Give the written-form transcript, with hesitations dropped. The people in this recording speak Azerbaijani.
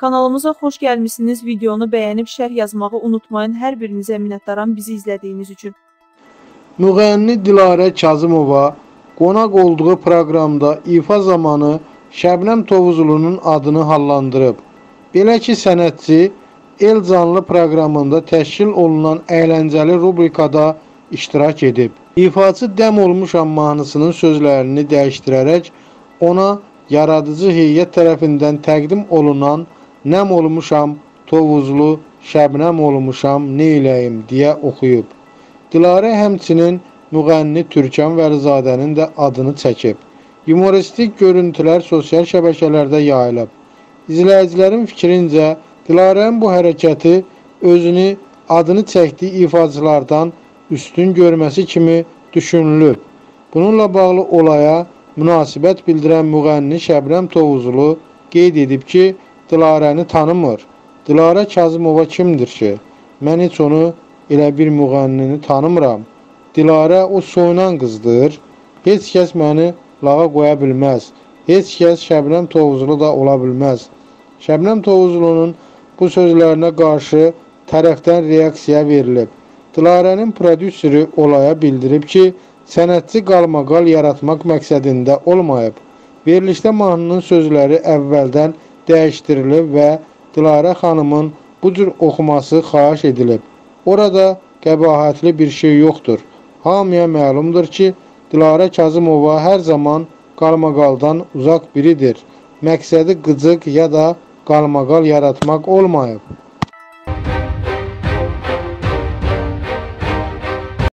Kanalımıza xoş gəlmişsiniz. Videonu bəyənib şərh yazmağı unutmayın. Hər birinizə minnətdaram bizi izlədiyiniz üçün. Müğənni Dilarə Kazımova qonaq olduğu proqramda ifa zamanı Şəbnəm Tovuzlunun adını hallandırıb. Belə ki, sənətçi El Canlı proqramında təşkil olunan əyləncəli rubrikada iştirak edib. İfaçı Dəm Olmuşam mahnısının sözlərini dəyişdirərək ona yaradıcı heyət tərəfindən təqdim olunan Nəm olmuşam, Tovuzlu, Şəbnəm olmuşam, neyləyim deyə oxuyub. Dilarə həmçinin müğənni Türkan Vəlizadənin də adını çəkib. Humoristik görüntülər sosial şəbəkələrdə yayılıb. İzləyicilərin fikrincə Dilarənin bu hərəkəti özünü adını çəkdiyi ifaçılardan üstün görməsi kimi düşünülüb. Bununla bağlı olaya münasibət bildirən müğənni Şəbnəm Tovuzlu qeyd edib ki, Dilarəni tanımır. Dilarə Kazımova kimdir ki? Mən heç onu elə bir müğənnini tanımıram. Dilarə o soyunan qızdır. Heç kəs məni lağa qoya bilməz. Heç kəs Şəbnəm Tovuzlu da ola bilməz. Şəbnəm Tovuzlunun bu sözlərinə qarşı tərəfdən reaksiya verilib. Dilarənin prodüseri olaya bildirib ki, sənətçi qalmaqal yaratmaq məqsədində olmayıb. Verilişdə mahnının sözləri əvvəldən dəyişdirilib və Dilarə xanımın bu cür oxuması xahiş edilib. Orada qəbahətli bir şey yoxdur. Hamıya məlumdur ki, Dilarə Kazımova hər zaman qalmaqaldan uzaq biridir. Məqsədi qıcıq ya da qalmaqal yaratmaq olmayıb.